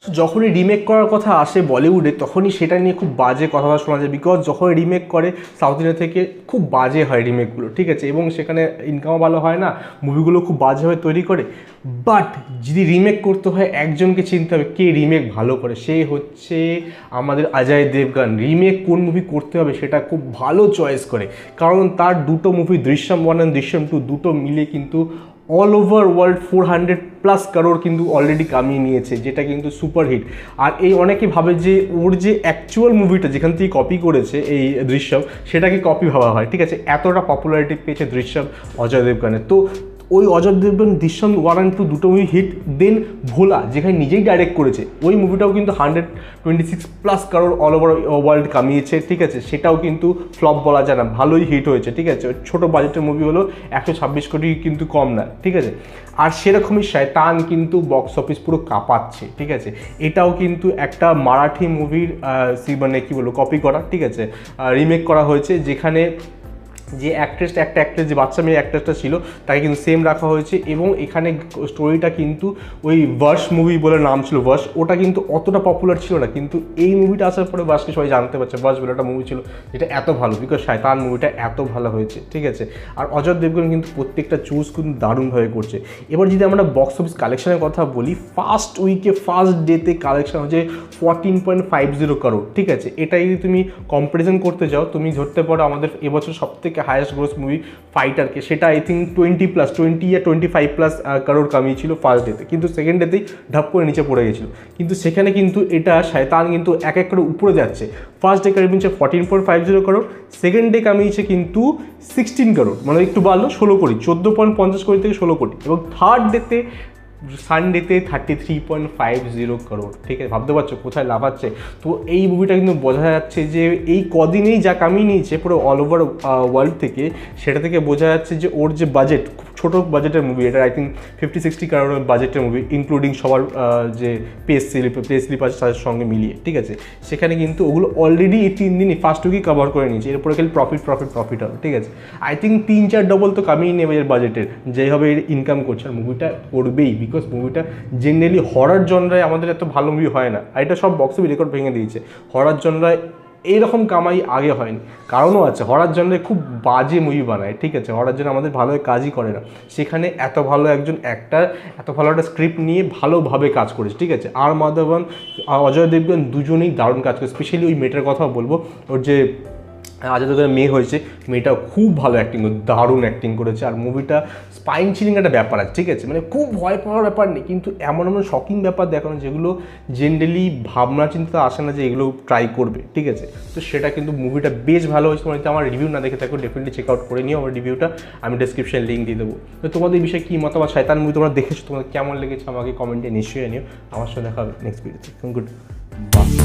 যখনই রিমেক করার কথা আসে বলিউডে তখনই সেটা নিয়ে খুব বাজে কথা শোনা যায়, বিকজ যখন রিমেক করে সাউথ ইন্ডিয়া থেকে খুব বাজে হয় রিমেকগুলো, ঠিক আছে, এবং সেখানে ইনকামও ভালো হয় না, মুভিগুলো খুব বাজেভাবে তৈরি করে। বাট যদি রিমেক করতে হয় একজনকে চিনতে হবে কে রিমেক ভালো করে, সে হচ্ছে আমাদের অজয় দেবগন। রিমেক কোন মুভি করতে হবে সেটা খুব ভালো চয়েস করে, কারণ তার দুটো মুভি দৃশ্যম 1 অ্যান্ড দৃশ্যম 2 দুটো মিলে কিন্তু অল ওভার ওয়ার্ল্ড 400+ কারোর কিন্তু অলরেডি কামিয়ে নিয়েছে, যেটা কিন্তু সুপার হিট। আর এই অনেকে ভাবে যে ওর যে অ্যাকচুয়াল মুভিটা যেখান থেকে কপি করেছে এই দৃশ্যম, সেটাকে কপি ভাবা হয়, ঠিক আছে। এতটা পপুলারিটি পেয়েছে দৃশ্যম অজয় দেবগনের। তো ওই অজয় দেবগন দৃশ্যম 1 অ্যান্ড 2 দুটো মুভি হিট। দেন ভোলা যেখানে নিজেই ডাইরেক্ট করেছে, ওই মুভিটাও কিন্তু 126+ কারোর অল ওভার ওয়ার্ল্ড কামিয়েছে, ঠিক আছে। সেটাও কিন্তু ফ্লপ বলা যায় না, ভালোই হিট হয়েছে, ঠিক আছে। ছোটো বাজেটের মুভি হলো 126 কোটি কিন্তু কম না, ঠিক আছে। আর সেরকমই শয়তান কিন্তু বক্স অফিস পুরো কাঁপাচ্ছে, ঠিক আছে। এটাও কিন্তু একটা মারাঠি মুভির মানে কী বলবো কপি করা, ঠিক আছে, রিমেক করা হয়েছে, যেখানে যে একটা অ্যাক্ট্রেস যে বাচ্চা মেয়ে অ্যাক্ট্রেসটা ছিল তাকে কিন্তু সেম রাখা হয়েছে। এবং এখানে স্টোরিটা কিন্তু ওই ভার্স মুভি বলে নাম ছিল, ভার্স, ওটা কিন্তু অতটা পপুলার ছিল না, কিন্তু এই মুভিটা আসার পরে ভার্সকে সবাই জানতে পারছে। ভার্স বলে একটা মুভি ছিল যেটা এত ভালো, বিকজ শয়তান মুভিটা এত ভালো হয়েছে, ঠিক আছে। আর অজয় দেবগন কিন্তু প্রত্যেকটা চুজ কিন্তু দারুণভাবে করছে। এবার যদি আমরা বক্স অফিস কালেকশনের কথা বলি, ফার্স্ট ডেতে কালেকশন হচ্ছে 14.50 করোড়, ঠিক আছে। এটা যদি তুমি কম্পারিজন করতে যাও, তুমি ধরতে পারো আমাদের এবছর সবথেকে হাইয়েস্ট গ্রোস মুভি ফাইটারকে, সেটা আই থিঙ্ক 20 या 25+ কারোর কামিয়েছিল ফার্স্ট ডেতে, কিন্তু সেকেন্ড ডেতেই ঢাপ করে নিচে পড়ে গেছিলো। কিন্তু সেখানে কিন্তু এটা শয়তান কিন্তু এক করে উপরে যাচ্ছে। ফার্স্ট ডে কামিয়েছে 14.50 করোড়, সেকেন্ড ডে কামিয়েছে কিন্তু 16 করোড়, মানে একটু বাড়লো 16 কোটি, 14.50 কোটি থেকে 16 কোটি, এবং থার্ড ডেতে সানডেতে 33.50 করোড়, ঠিক আছে। ভাবতে পারছো কোথায় লাফাচ্ছে। তো এই মুভিটা কিন্তু বোঝা যাচ্ছে যে এই কদিনেই যা কামিয়ে নিয়েছে পুরো অল ওভার ওয়ার্ল্ড থেকে, সেটা থেকে বোঝা যাচ্ছে যে ওর যে বাজেট, ছোটো বাজেটের মুভি, এটা আই থিঙ্ক 50-60 করোড়ের বাজেটের মুভি, ইনক্লুডিং সবার যে পে স্লিপ আছে তাদের সঙ্গে মিলিয়ে, ঠিক আছে। সেখানে কিন্তু ওগুলো অলরেডি এই 3 দিনই ফার্স্ট উইকই কভার করে নিয়েছে, এরপরে খালি প্রফিট হবে, ঠিক আছে। আই থিঙ্ক 3-4 ডবল তো কামিয়ে নেবে এর বাজেটের, যেভাবে ইনকাম করছে। আর মুভিটা করবেই, বিকজ মুভিটা জেনারেলি হরার জনরায় আমাদের এত ভালো মুভি হয় না, আর এটা সব বক্স অফিস রেকর্ড ভেঙে দিয়েছে। হরার জনরায় এইরকম কামাই আগে হয়নি, কারণও আছে, হরার জন্য খুব বাজে মুভি বানায়, ঠিক আছে। হরার জন্য আমাদের ভালো কাজই করে না, সেখানে এত ভালো একজন অ্যাক্টার এত ভালো একটা স্ক্রিপ্ট নিয়ে ভালোভাবে কাজ করেছে, ঠিক আছে। আর মাধবন অজয় দেবগন দুজনেই দারুণ কাজ করে। স্পেশালি ওই মেয়েটার কথাও বলবো, ওর যে অজয় দেবগনের মেয়ে হয়েছে, মেয়েটা খুব ভালো অ্যাক্টিং, দারুণ অ্যাক্টিং করেছে। আর মুভিটা স্পাইন চিলিং একটা ব্যাপার আছে, ঠিক আছে, মানে খুব ভয় পাওয়ার ব্যাপার নেই, কিন্তু এমন শকিং ব্যাপার দেখানো যেগুলো জেনারেলি ভাবনা চিন্তা আসে না যে এগুলো ট্রাই করবে, ঠিক আছে। তো সেটা কিন্তু মুভিটা বেশ ভালো হয়েছে। মানে আমার রিভিউ না দেখে থাকো, ডেফিনেটলি চেক আউট করে নিও। আমার রিভিউটা আমি ডেসক্রিপশনে লিঙ্ক দিয়ে দেবো। তো তোমাদের এই বিষয়ে কী মতামত, শয়তান মুভি তোমরা দেখেছো, তোমাদের কেমন লেগেছে আমাকে কমেন্টে নিশ্চয়ই জানিও। আমার সাথে দেখা হবে নেক্সট ভিডিওতে। Good by.